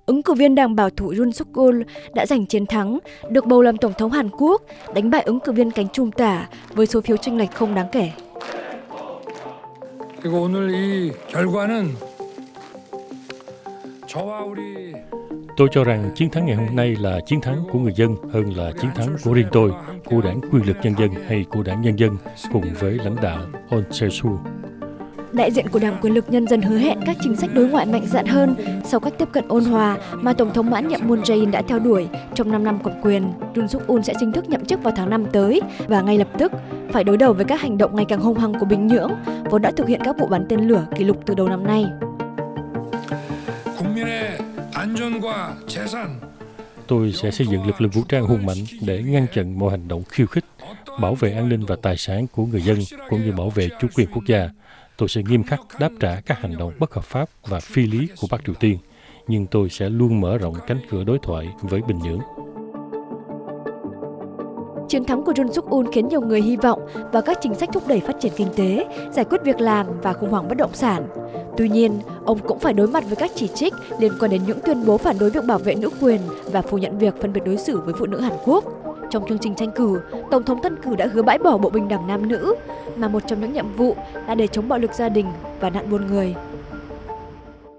ứng cử viên đảng bảo thủ Yoon Suk Yeol đã giành chiến thắng, được bầu làm tổng thống Hàn Quốc, đánh bại ứng cử viên cánh trung tả với số phiếu chênh lệch không đáng kể. Tôi cho rằng chiến thắng ngày hôm nay là chiến thắng của người dân hơn là chiến thắng của riêng tôi, của đảng Quyền lực Nhân dân hay của đảng Nhân dân cùng với lãnh đạo Yoon Se-su. Đại diện của Đảng Quyền lực Nhân dân hứa hẹn các chính sách đối ngoại mạnh dạn hơn sau cách tiếp cận ôn hòa mà Tổng thống mãn nhiệm Moon Jae-in đã theo đuổi trong 5 năm cầm quyền. Yoon Suk Yeol sẽ chính thức nhậm chức vào tháng 5 tới và ngay lập tức phải đối đầu với các hành động ngày càng hung hăng của Bình Nhưỡng, vốn đã thực hiện các vụ bắn tên lửa kỷ lục từ đầu năm nay. Tôi sẽ xây dựng lực lượng vũ trang hùng mạnh để ngăn chặn mọi hành động khiêu khích, bảo vệ an ninh và tài sản của người dân cũng như bảo vệ chủ quyền quốc gia. Tôi sẽ nghiêm khắc đáp trả các hành động bất hợp pháp và phi lý của Bắc Triều Tiên, nhưng tôi sẽ luôn mở rộng cánh cửa đối thoại với Bình Nhưỡng. Chiến thắng của Yoon Suk Yeol khiến nhiều người hy vọng vào các chính sách thúc đẩy phát triển kinh tế, giải quyết việc làm và khủng hoảng bất động sản. Tuy nhiên, ông cũng phải đối mặt với các chỉ trích liên quan đến những tuyên bố phản đối việc bảo vệ nữ quyền và phủ nhận việc phân biệt đối xử với phụ nữ Hàn Quốc. Trong chương trình tranh cử, Tổng thống tân cử đã hứa bãi bỏ bộ bình đẳng nam nữ, mà một trong những nhiệm vụ là để chống bạo lực gia đình và nạn buôn người.